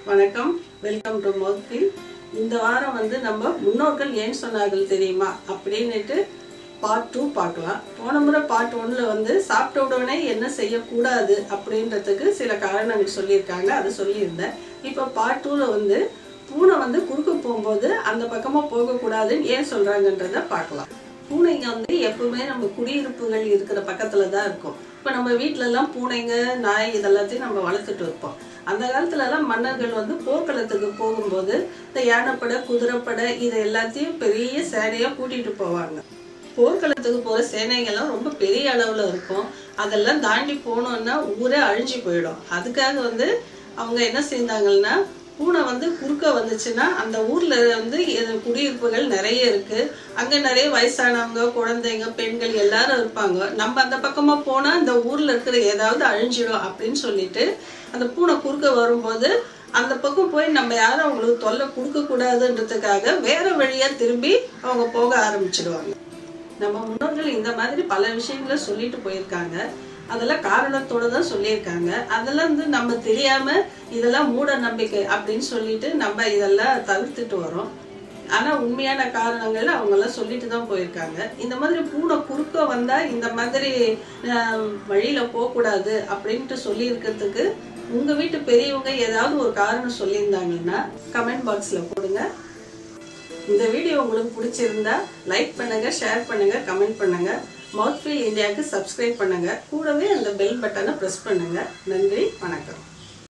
வணக்கம், welcome to மவுத்ஃபீல். இந்த வாரம் நம்ம முன்னோர்கள் ஏன் சொன்னார்கள் தெரியுமா அப்படின்னுட்டு பார்ட் 2 பார்க்கலாம். போன முறை பார்ட் 1ல சாப்பிட்ட உடனே என்ன செய்யக்கூடாது அப்படின்றதுக்கு சில காரணங்கள் சொல்லியிருக்காங்க, அதை சொல்லியிருந்தேன். இப்போ பார்ட் 2ல பூனை குறுக்க போகும்போது அந்த பக்கமாக போகக்கூடாதுன்னு ஏன் சொல்கிறாங்கன்றதை பார்க்கலாம். பூனைங்க எப்பவுமே நம்ம குடியிருப்புகள் இருக்கிற பக்கத்தில் தான் இருக்கும். இப்போ நம்ம வீட்டிலலாம் பூனைங்க, நாய் இதெல்லாத்தையும் நம்ம வளர்த்துட்டு இருப்போம். அந்த காலத்துலலாம் மன்னர்கள் போர்க்களத்துக்கு போகும்போது இந்த யானைப்படை, குதிரைப்படை இது எல்லாத்தையும் பெரிய சேனையாக கூட்டிகிட்டு போவாங்க. போர்க்களத்துக்கு போகிற சேனைகள்லாம் ரொம்ப பெரிய அளவில் இருக்கும். அதெல்லாம் தாண்டி போனோன்னா ஊரே அழிஞ்சு போயிடும். அதுக்காக அவங்க என்ன செய்தாங்கன்னா, பூனை குறுக்க வந்துச்சுன்னா அந்த ஊரில் குடியிருப்புகள் நிறைய இருக்குது. அங்கே நிறைய வயசானவங்க, குழந்தைங்க, பெண்கள் எல்லாரும் இருப்பாங்க. நம்ம அந்த பக்கமாக போனால் அந்த ஊரில் இருக்கிற ஏதாவது அழிஞ்சிடும் அப்படின்னு சொல்லிட்டு அந்த பூனை குறுக்க வரும்போது அந்த பக்கம் போய் நம்ம யாரும் அவங்களுக்கு தொல்லை கொடுக்கக்கூடாதுன்றதுக்காக வேற வழியாக திரும்பி அவங்க போக ஆரம்பிச்சிடுவாங்க. நம்ம முன்னோர்கள் இந்த மாதிரி பல விஷயங்களை சொல்லிட்டு போயிருக்காங்க. அதெல்லாம் காரணத்தோடு தான் சொல்லியிருக்காங்க. அதெல்லாம் நம்ம தெரியாமல் இதெல்லாம் மூட நம்பிக்கை அப்படின்னு சொல்லிட்டு நம்ம இதெல்லாம் தவிர்த்துட்டு வரோம். ஆனால் உண்மையான காரணங்கள் அவங்கெல்லாம் சொல்லிட்டு தான் போயிருக்காங்க. இந்த மாதிரி பூனை குறுக்க வந்தால் இந்த மாதிரி வழியில் போகக்கூடாது அப்படின்ட்டு சொல்லியிருக்கிறதுக்கு உங்கள் வீட்டு பெரியவங்க ஏதாவது ஒரு காரணம் சொல்லியிருந்தாங்கன்னா கமெண்ட் பாக்ஸில் போடுங்க. இந்த வீடியோ உங்களுக்கு பிடிச்சிருந்தா லைக் பண்ணுங்க, ஷேர் பண்ணுங்க, கமெண்ட் பண்ணுங்க. மவுத்ஃபீல் இந்தியாவுக்கு சப்ஸ்கிரைப் பண்ணுங்க. கூடவே அந்த பெல் பட்டனை ப்ரெஸ் பண்ணுங்க. நன்றி, வணக்கம்.